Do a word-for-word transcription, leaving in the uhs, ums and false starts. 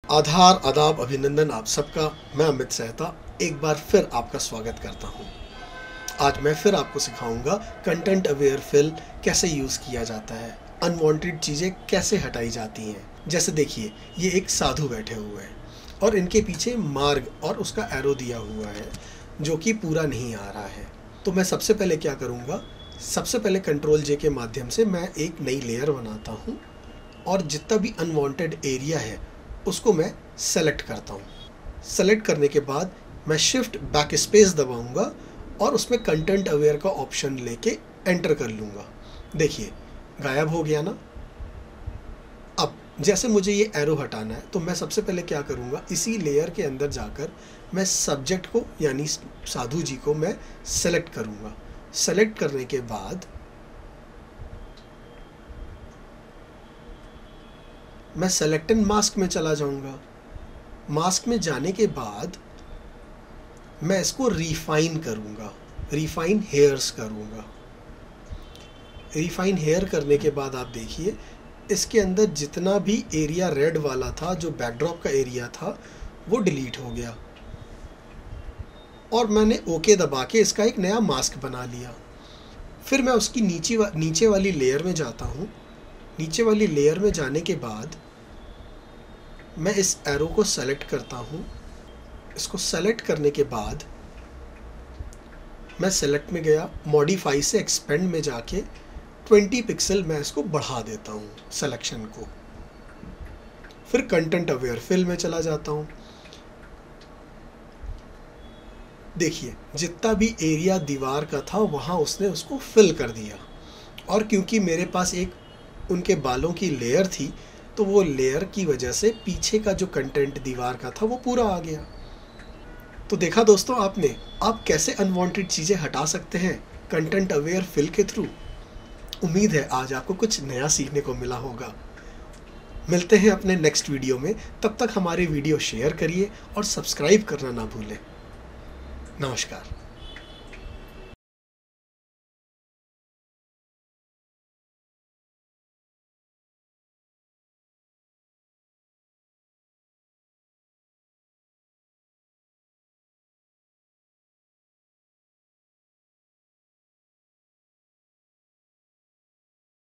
आधार, आदाब, अभिनंदन आप सबका। मैं अमित सहता एक बार फिर आपका स्वागत करता हूँ। आज मैं फिर आपको सिखाऊंगा कंटेंट अवेयर फिल कैसे यूज़ किया जाता है, अनवांटेड चीज़ें कैसे हटाई जाती हैं। जैसे देखिए, ये एक साधु बैठे हुए हैं और इनके पीछे मार्ग और उसका एरो दिया हुआ है जो कि पूरा नहीं आ रहा है। तो मैं सबसे पहले क्या करूँगा, सबसे पहले कंट्रोल जे के माध्यम से मैं एक नई लेयर बनाता हूँ और जितना भी अनवांटेड एरिया है उसको मैं सेलेक्ट करता हूँ। सेलेक्ट करने के बाद मैं शिफ्ट बैक स्पेस दबाऊंगा और उसमें कंटेंट अवेयर का ऑप्शन लेके एंटर कर लूँगा। देखिए, गायब हो गया ना। अब जैसे मुझे ये एरो हटाना है तो मैं सबसे पहले क्या करूँगा, इसी लेयर के अंदर जाकर मैं सब्जेक्ट को यानी साधु जी को मैं सेलेक्ट करूँगा। सेलेक्ट करने के बाद मैं सेलेक्ट एंड मास्क में चला जाऊंगा। मास्क में जाने के बाद मैं इसको रिफाइन करूंगा, रिफाइन हेयर्स करूंगा। रिफाइन हेयर करने के बाद आप देखिए, इसके अंदर जितना भी एरिया रेड वाला था, जो बैकड्रॉप का एरिया था, वो डिलीट हो गया और मैंने ओके दबा के इसका एक नया मास्क बना लिया। फिर मैं उसकी नीचे वा, नीचे वाली लेयर में जाता हूँ। नीचे वाली लेयर में जाने के बाद मैं इस एरो को सेलेक्ट करता हूँ। इसको सेलेक्ट करने के बाद मैं सेलेक्ट में गया, मॉडिफाई से एक्सपेंड में जाके बीस पिक्सल मैं इसको बढ़ा देता हूँ सिलेक्शन को। फिर कंटेंट अवेयर फिल में चला जाता हूँ। देखिए, जितना भी एरिया दीवार का था वहाँ उसने उसको फिल कर दिया और क्योंकि मेरे पास एक उनके बालों की लेयर थी तो वो लेयर की वजह से पीछे का जो कंटेंट दीवार का था वो पूरा आ गया। तो देखा दोस्तों आपने, आप कैसे अनवांटेड चीज़ें हटा सकते हैं कंटेंट अवेयर फिल के थ्रू। उम्मीद है आज आपको कुछ नया सीखने को मिला होगा। मिलते हैं अपने नेक्स्ट वीडियो में, तब तक हमारे वीडियो शेयर करिए और सब्सक्राइब करना ना भूलें। नमस्कार।